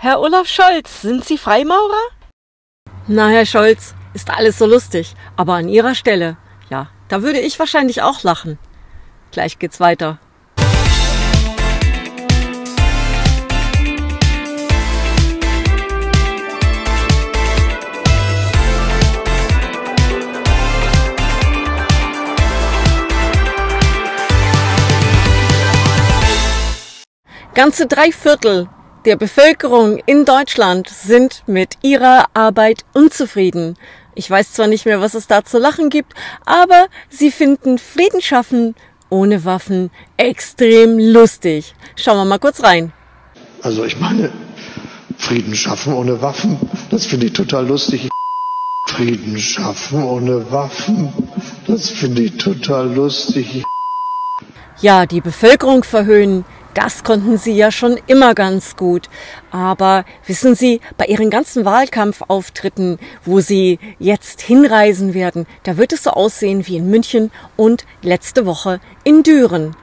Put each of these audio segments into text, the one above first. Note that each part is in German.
Herr Olaf Scholz, sind Sie Freimaurer? Na, Herr Scholz, ist alles so lustig, aber an Ihrer Stelle, ja, da würde ich wahrscheinlich auch lachen. Gleich geht's weiter. Ganze 3/4 der Bevölkerung in Deutschland sind mit ihrer Arbeit unzufrieden. Ich weiß zwar nicht mehr, was es da zu lachen gibt, aber sie finden Frieden schaffen ohne Waffen extrem lustig. Schauen wir mal kurz rein. Also ich meine, Frieden schaffen ohne Waffen, das finde ich total lustig. Frieden schaffen ohne Waffen, das finde ich total lustig. Ja, die Bevölkerung verhöhnen. Das konnten sie ja schon immer ganz gut. Aber wissen Sie, bei Ihren ganzen Wahlkampfauftritten, wo Sie jetzt hinreisen werden, da wird es so aussehen wie in München und letzte Woche in Düren.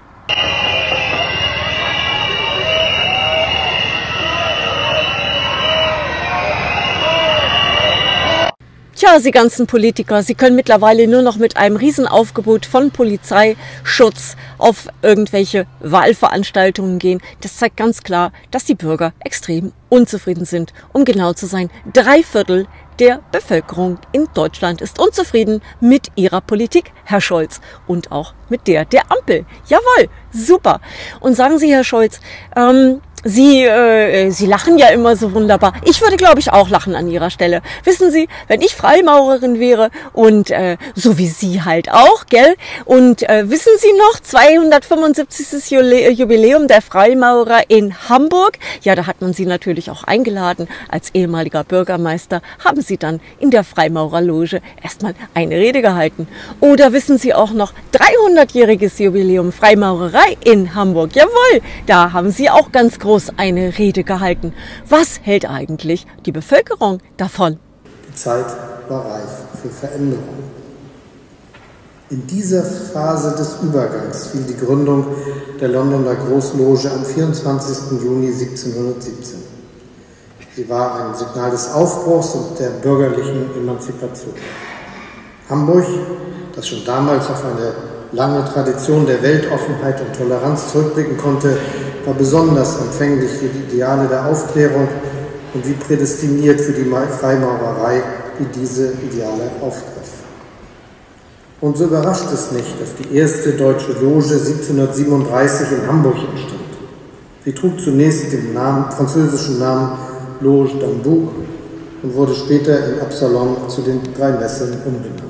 Tja, Sie ganzen Politiker, Sie können mittlerweile nur noch mit einem Riesenaufgebot von Polizeischutz auf irgendwelche Wahlveranstaltungen gehen. Das zeigt ganz klar, dass die Bürger extrem unzufrieden sind. Um genau zu sein, 3/4 der Bevölkerung in Deutschland ist unzufrieden mit ihrer Politik, Herr Scholz, und auch mit der Ampel. Jawohl, super. Und sagen Sie, Herr Scholz, Sie lachen ja immer so wunderbar. Ich würde, glaube ich, auch lachen an Ihrer Stelle. Wissen Sie, wenn ich Freimaurerin wäre und so wie Sie halt auch, gell? Und wissen Sie noch, 275. Jubiläum der Freimaurer in Hamburg? Ja, da hat man Sie natürlich auch eingeladen. Als ehemaliger Bürgermeister haben Sie dann in der Freimaurerloge erstmal eine Rede gehalten. Oder wissen Sie auch noch, 300-jähriges Jubiläum Freimaurerei in Hamburg? Jawohl, da haben Sie auch ganz groß eine Rede gehalten. Was hält eigentlich die Bevölkerung davon? Die Zeit war reif für Veränderung. In dieser Phase des Übergangs fiel die Gründung der Londoner Großloge am 24. Juni 1717. Sie war ein Signal des Aufbruchs und der bürgerlichen Emanzipation. Hamburg, das schon damals auf eine lange Tradition der Weltoffenheit und Toleranz zurückblicken konnte, war besonders empfänglich für die Ideale der Aufklärung und wie prädestiniert für die Freimaurerei, die diese Ideale aufgriff. Und so überrascht es nicht, dass die erste deutsche Loge 1737 in Hamburg entstand. Sie trug zunächst den französischen Namen Loge d'Ambouk und wurde später in Absalon zu den 3 Messen umbenannt.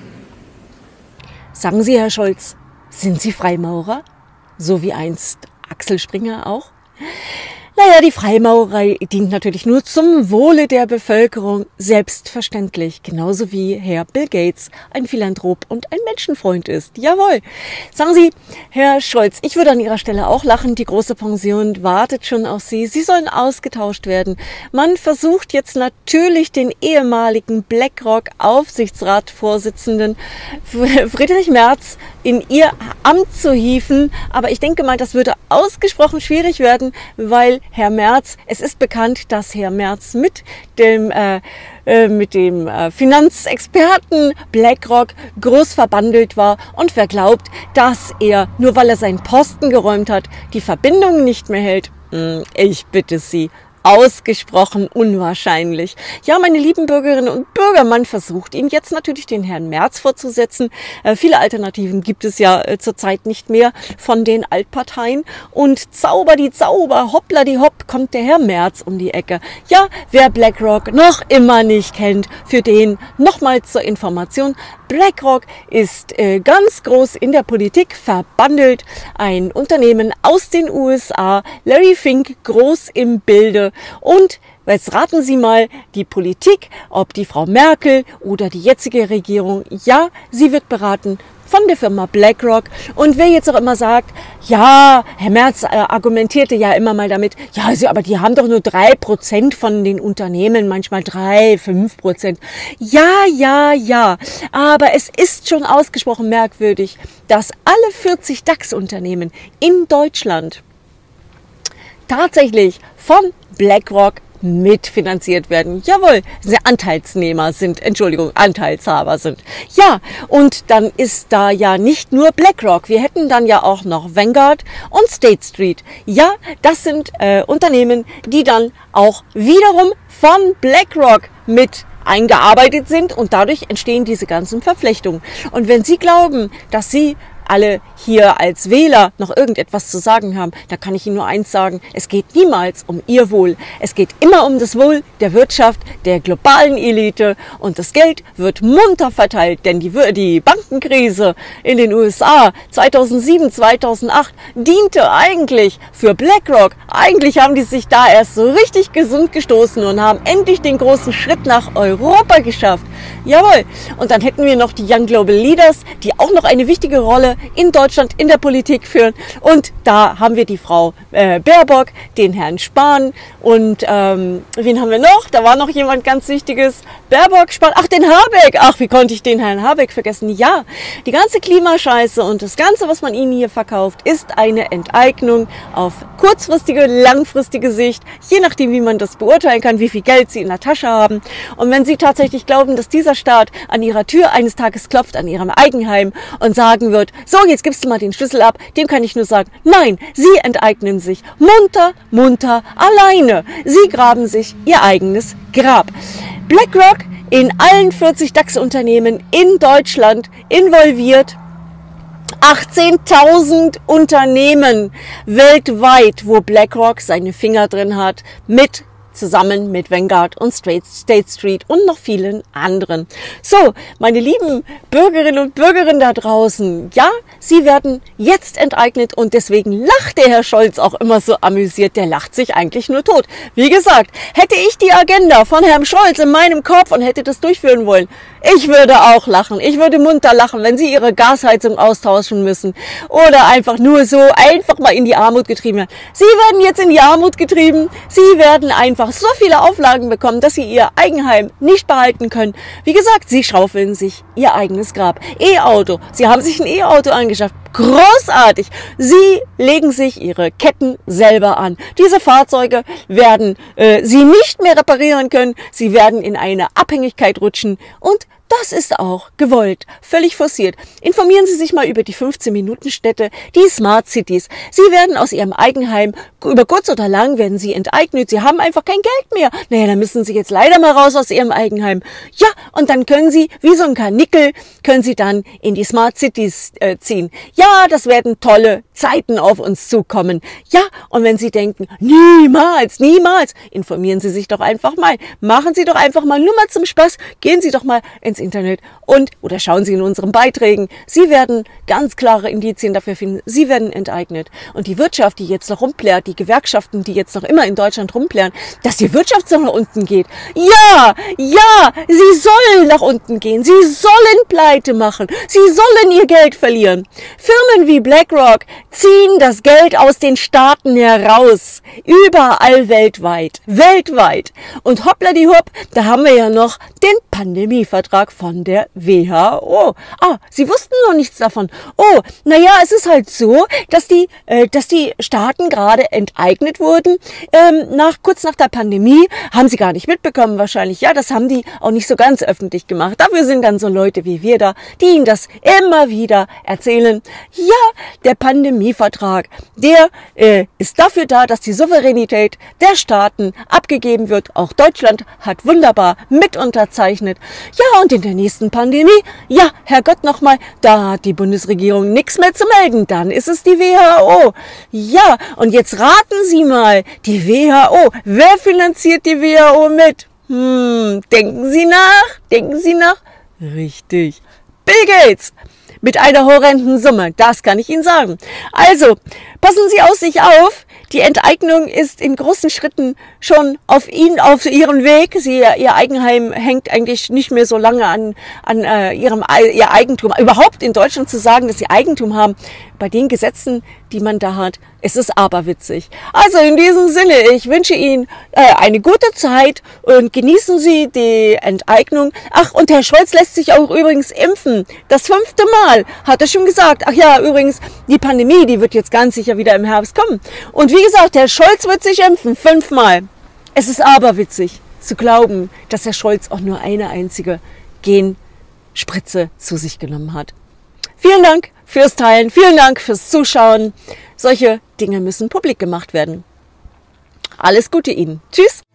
Sagen Sie, Herr Scholz, sind Sie Freimaurer? So wie einst Axel Springer auch? Naja, die Freimaurerei dient natürlich nur zum Wohle der Bevölkerung, selbstverständlich, genauso wie Herr Bill Gates ein Philanthrop und ein Menschenfreund ist. Jawohl. Sagen Sie, Herr Scholz, ich würde an Ihrer Stelle auch lachen, die große Pension wartet schon auf Sie. Sie sollen ausgetauscht werden. Man versucht jetzt natürlich den ehemaligen BlackRock-Aufsichtsratsvorsitzenden Friedrich Merz in Ihr Amt zu hieven, aber ich denke mal, das würde ausgesprochen schwierig werden, weil Herr Merz, es ist bekannt, dass Herr Merz mit dem Finanzexperten BlackRock groß verbandelt war. Und wer glaubt, dass er, nur weil er seinen Posten geräumt hat, die Verbindung nicht mehr hält, ich bitte Sie, ausgesprochen unwahrscheinlich. Ja, meine lieben Bürgerinnen und Bürger, man versucht Ihnen jetzt natürlich den Herrn Merz vorzusetzen. Viele Alternativen gibt es ja zurzeit nicht mehr von den Altparteien. Und Zauber die Zauber, hoppla die hopp, kommt der Herr Merz um die Ecke. Ja, wer BlackRock noch immer nicht kennt, für den nochmal zur Information: BlackRock ist ganz groß in der Politik verbandelt. Ein Unternehmen aus den USA, Larry Fink groß im Bilde. Und jetzt raten Sie mal, die Politik, ob die Frau Merkel oder die jetzige Regierung, ja, sie wird beraten von der Firma BlackRock. Und wer jetzt auch immer sagt, ja, Herr Merz argumentierte ja immer mal damit, ja, aber die haben doch nur 3% von den Unternehmen, manchmal 5%. Ja, aber es ist schon ausgesprochen merkwürdig, dass alle 40 DAX-Unternehmen in Deutschland tatsächlich von BlackRock mitfinanziert werden. Jawohl, sie Anteilshaber sind. Ja, und dann ist da ja nicht nur BlackRock. Wir hätten dann ja auch noch Vanguard und State Street. Ja, das sind Unternehmen, die dann auch wiederum von BlackRock mit eingearbeitet sind und dadurch entstehen diese ganzen Verflechtungen. Und wenn Sie glauben, dass Sie alle hier als Wähler noch irgendetwas zu sagen haben, da kann ich Ihnen nur eins sagen, es geht niemals um Ihr Wohl. Es geht immer um das Wohl der Wirtschaft, der globalen Elite und das Geld wird munter verteilt, denn die Bankenkrise in den USA 2007, 2008 diente eigentlich für BlackRock. Eigentlich haben die sich da erst so richtig gesund gestoßen und haben endlich den großen Schritt nach Europa geschafft. Jawohl. Und dann hätten wir noch die Young Global Leaders, die auch noch eine wichtige Rolle in Deutschland in der Politik führen. Und da haben wir die Frau Baerbock, den Herrn Spahn und wen haben wir noch? Da war noch jemand ganz Wichtiges. Baerbock, Spahn, ach, den Habeck. Ach, wie konnte ich den Herrn Habeck vergessen? Ja, die ganze Klimascheiße und das Ganze, was man ihnen hier verkauft, ist eine Enteignung auf kurzfristige, langfristige Sicht, je nachdem, wie man das beurteilen kann, wie viel Geld sie in der Tasche haben. Und wenn sie tatsächlich glauben, dass dieser Staat an ihrer Tür eines Tages klopft, an ihrem Eigenheim und sagen wird, so, jetzt gibst du mal den Schlüssel ab, dem kann ich nur sagen, nein, sie enteignen sich munter, alleine. Sie graben sich ihr eigenes Grab. BlackRock in allen 40 DAX-Unternehmen in Deutschland involviert. 18.000 Unternehmen weltweit, wo BlackRock seine Finger drin hat, zusammen mit Vanguard und State Street und noch vielen anderen. So, meine lieben Bürgerinnen und Bürger da draußen, ja, Sie werden jetzt enteignet und deswegen lacht der Herr Scholz auch immer so amüsiert. Der lacht sich eigentlich nur tot. Wie gesagt, hätte ich die Agenda von Herrn Scholz in meinem Kopf und hätte das durchführen wollen, ich würde auch lachen. Ich würde munter lachen, wenn Sie Ihre Gasheizung austauschen müssen oder einfach nur so einfach mal in die Armut getrieben werden. Sie werden jetzt in die Armut getrieben. Sie werden einfach so viele Auflagen bekommen, dass Sie Ihr Eigenheim nicht behalten können. Wie gesagt, Sie schaufeln sich Ihr eigenes Grab. E-Auto. Sie haben sich ein E-Auto angeschafft. Großartig. Sie legen sich Ihre Ketten selber an. Diese Fahrzeuge werden Sie nicht mehr reparieren können. Sie werden in eine Abhängigkeit rutschen und das ist auch gewollt, völlig forciert. Informieren Sie sich mal über die 15-Minuten-Städte, die Smart Cities. Sie werden aus Ihrem Eigenheim, über kurz oder lang werden Sie enteignet. Sie haben einfach kein Geld mehr. Naja, dann müssen Sie jetzt leider mal raus aus Ihrem Eigenheim. Ja, und dann können Sie, wie so ein Karnickel, können Sie dann in die Smart Cities ziehen. Ja, das werden tolle Zeiten auf uns zukommen. Ja, und wenn Sie denken, niemals, informieren Sie sich doch einfach mal. Machen Sie doch einfach mal, nur mal zum Spaß, gehen Sie doch mal ins Internet oder schauen Sie in unseren Beiträgen. Sie werden ganz klare Indizien dafür finden. Sie werden enteignet. Und die Wirtschaft, die jetzt noch rumplärt, die Gewerkschaften, die jetzt noch immer in Deutschland rumplären, dass die Wirtschaft so nach unten geht. Ja, sie sollen nach unten gehen. Sie sollen Pleite machen. Sie sollen ihr Geld verlieren. Firmen wie BlackRock ziehen das Geld aus den Staaten heraus. Überall weltweit. Und hoppla-die-hopp, da haben wir ja noch den Pandemievertrag von der WHO. Sie wussten noch nichts davon. Naja, es ist halt so, dass die Staaten gerade enteignet wurden. Kurz nach der Pandemie haben sie gar nicht mitbekommen wahrscheinlich. Ja, das haben die auch nicht so ganz öffentlich gemacht. Dafür sind dann so Leute wie wir da, die ihnen das immer wieder erzählen. Ja, der Pandemievertrag, der ist dafür da, dass die Souveränität der Staaten abgegeben wird. Auch Deutschland hat wunderbar mit unterzeichnet. Ja, und in der nächsten Pandemie, ja, Herrgott nochmal, da hat die Bundesregierung nichts mehr zu melden. Dann ist es die WHO. Ja, und jetzt raten Sie mal, die WHO. Wer finanziert die WHO mit? Denken Sie nach? Richtig. Bill Gates. Mit einer horrenden Summe, das kann ich Ihnen sagen. Also, passen Sie aus sich auf. Die Enteignung ist in großen Schritten schon auf Ihren Weg. Ihr Eigenheim hängt eigentlich nicht mehr so lange an Ihr Eigentum. Überhaupt in Deutschland zu sagen, dass Sie Eigentum haben, bei den Gesetzen, die man da hat, ist es aberwitzig. Also in diesem Sinne, ich wünsche Ihnen eine gute Zeit und genießen Sie die Enteignung. Ach, und Herr Scholz lässt sich auch übrigens impfen. Das 5. Mal, hat er schon gesagt. Ach ja, übrigens, die Pandemie, die wird jetzt ganz sicher wieder im Herbst kommen. Und wie gesagt, Herr Scholz wird sich impfen, 5 Mal. Es ist aberwitzig zu glauben, dass Herr Scholz auch nur eine einzige Genspritze zu sich genommen hat. Vielen Dank fürs Teilen, vielen Dank fürs Zuschauen. Solche Dinge müssen publik gemacht werden. Alles Gute Ihnen. Tschüss.